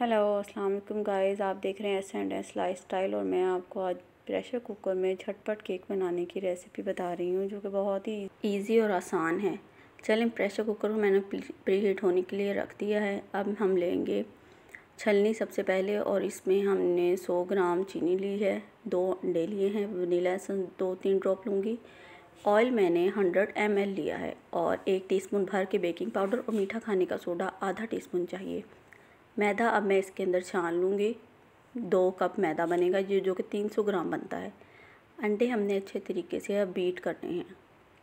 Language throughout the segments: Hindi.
हेलो अस्सलाम वालेकुम गाइस, आप देख रहे हैं S&S लाइफस्टाइल और मैं आपको आज प्रेशर कुकर में झटपट केक बनाने की रेसिपी बता रही हूँ जो कि बहुत ही इजी और आसान है। चलें, प्रेशर कुकर को मैंने प्री हीट होने के लिए रख दिया है। अब हम लेंगे छलनी सबसे पहले और इसमें हमने 100 ग्राम चीनी ली है, 2 अंडे लिए हैं, वनीला एसेंस 2-3 ड्रॉप लूँगी। ऑयल मैंने 100 ml लिया है और 1 टीस्पून भर के बेकिंग पाउडर और मीठा खाने का सोडा आधा टीस्पून चाहिए। मैदा अब मैं इसके अंदर छान लूँगी। 2 कप मैदा बनेगा ये, जो कि 300 ग्राम बनता है। अंडे हमने अच्छे तरीके से अब बीट करने हैं।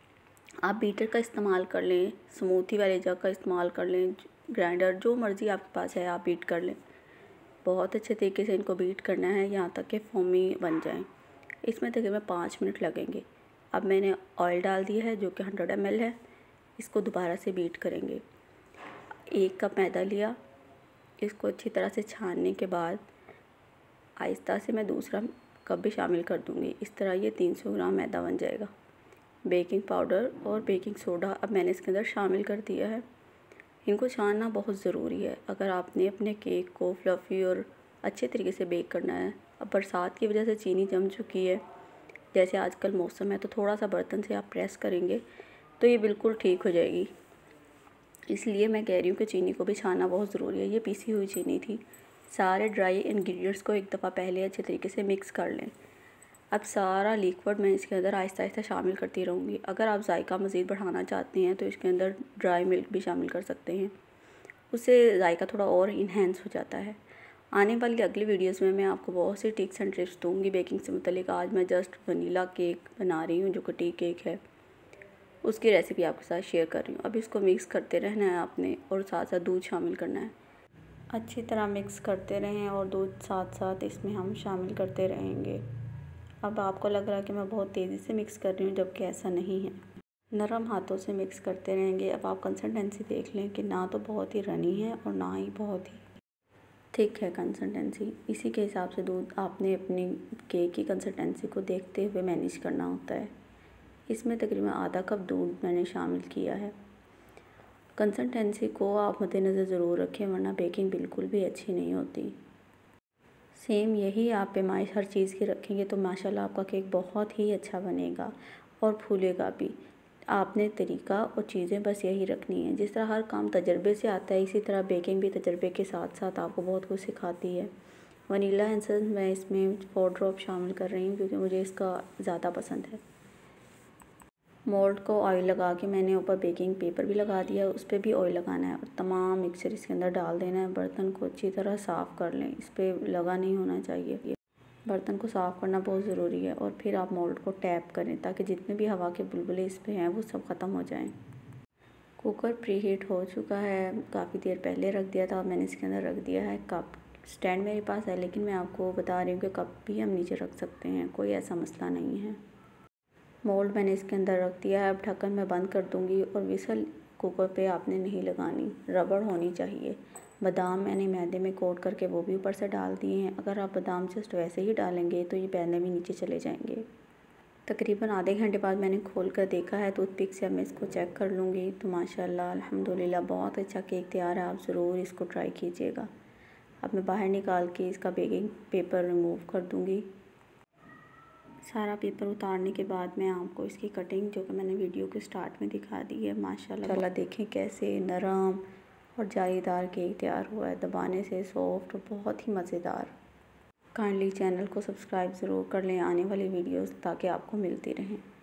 आप बीटर का इस्तेमाल कर लें, स्मूथी वाले जग का इस्तेमाल कर लें, ग्राइंडर जो मर्ज़ी आपके पास है आप बीट कर लें। बहुत अच्छे तरीके से इनको बीट करना है यहाँ तक कि फोमी बन जाएँ। इसमें तकरीबन 5 मिनट लगेंगे। अब मैंने ऑयल डाल दिया है जो कि 100 ml है। इसको दोबारा से बीट करेंगे। 1 कप मैदा लिया, इसको अच्छी तरह से छानने के बाद आहिस्ता से मैं दूसरा कप भी शामिल कर दूंगी। इस तरह ये 300 ग्राम मैदा बन जाएगा। बेकिंग पाउडर और बेकिंग सोडा अब मैंने इसके अंदर शामिल कर दिया है। इनको छानना बहुत ज़रूरी है अगर आपने अपने केक को फ्लफ़ी और अच्छे तरीके से बेक करना है। अब बरसात की वजह से चीनी जम चुकी है, जैसे आजकल मौसम है, तो थोड़ा सा बर्तन से आप प्रेस करेंगे तो ये बिल्कुल ठीक हो जाएगी। इसलिए मैं कह रही हूँ कि चीनी को भी छानना बहुत ज़रूरी है। ये पीसी हुई चीनी थी। सारे ड्राई इंग्रेडिएंट्स को एक दफ़ा पहले अच्छे तरीके से मिक्स कर लें। अब सारा लिक्विड मैं इसके अंदर आहिस्ता आहिस्ता शामिल करती रहूँगी। अगर आप जायका मज़ीद बढ़ाना चाहते हैं तो इसके अंदर ड्राई मिल्क भी शामिल कर सकते हैं, उससे जायका थोड़ा और इन्हेंस हो जाता है। आने वाली अगली वीडियोज़ में मैं आपको बहुत सी टिप्स एंड ट्रिक्स दूँगी बेकिंग से मुतल्लिक। आज मैं जस्ट वनीला केक बना रही हूँ जो कि टी केक है, उसकी रेसिपी आपके साथ शेयर कर रही हूँ। अब इसको मिक्स करते रहना है आपने और साथ साथ दूध शामिल करना है। अच्छी तरह मिक्स करते रहें और दूध साथ साथ इसमें हम शामिल करते रहेंगे। अब आपको लग रहा है कि मैं बहुत तेज़ी से मिक्स कर रही हूँ, जबकि ऐसा नहीं है। नरम हाथों से मिक्स करते रहेंगे। अब आप कंसिस्टेंसी देख लें कि ना तो बहुत ही रनी है और ना ही बहुत ही थिक है कंसिस्टेंसी। इसी के हिसाब से दूध आपने अपनी केक की कंसिस्टेंसी को देखते हुए मैनेज करना होता है। इसमें तकरीबन आधा कप दूध मैंने शामिल किया है। कंसिस्टेंसी को आप मद्देनज़र ज़रूर रखें, वरना बेकिंग बिल्कुल भी अच्छी नहीं होती। सेम यही आप पैमाइश हर चीज़ की रखेंगे तो माशाल्लाह आपका केक बहुत ही अच्छा बनेगा और फूलेगा भी। आपने तरीका और चीज़ें बस यही रखनी है। जिस तरह हर काम तजर्बे से आता है, इसी तरह बेकिंग भी तजर्बे के साथ साथ आपको बहुत कुछ सिखाती है। वनीला एसेंस मैं इसमें 4 ड्रॉप शामिल कर रही हूँ क्योंकि मुझे इसका ज़्यादा पसंद है। मोल्ड को ऑयल लगा के मैंने ऊपर बेकिंग पेपर भी लगा दिया है, उस पर भी ऑयल लगाना है और तमाम मिक्सचर इसके अंदर डाल देना है। बर्तन को अच्छी तरह साफ़ कर लें, इस पर लगा नहीं होना चाहिए। बर्तन को साफ़ करना बहुत ज़रूरी है और फिर आप मोल्ड को टैप करें ताकि जितने भी हवा के बुलबुले इस पर हैं वो सब ख़त्म हो जाएँ। कुकर प्री हीट हो चुका है, काफ़ी देर पहले रख दिया था। मैंने इसके अंदर रख दिया है कप। स्टैंड मेरे पास है लेकिन मैं आपको बता रही हूँ कि कप भी हम नीचे रख सकते हैं, कोई ऐसा मसला नहीं है। मोल्ड मैंने इसके अंदर रख दिया है। अब ढक्कन मैं बंद कर दूंगी और विसल कुकर पे आपने नहीं लगानी, रबड़ होनी चाहिए। बादाम मैंने मैदे में कोट करके वो भी ऊपर से डाल दिए हैं। अगर आप बादाम जस्ट वैसे ही डालेंगे तो ये पहले भी नीचे चले जाएंगे। तकरीबन आधे घंटे बाद मैंने खोल कर देखा है टूथपिक से। अब मैं इसको चेक कर लूँगी तो माशाल्लाह अल्हम्दुलिल्लाह बहुत अच्छा केक तैयार है। आप ज़रूर इसको ट्राई कीजिएगा। अब मैं बाहर निकाल के इसका बेकिंग पेपर रिमूव कर दूँगी। सारा पेपर उतारने के बाद मैं आपको इसकी कटिंग जो कि मैंने वीडियो के स्टार्ट में दिखा दी है, माशाल्लाह देखें कैसे नरम और जालीदार केक तैयार हुआ है, दबाने से सॉफ्ट और बहुत ही मज़ेदार। काइंडली चैनल को सब्सक्राइब ज़रूर कर लें आने वाली वीडियोस ताकि आपको मिलती रहें।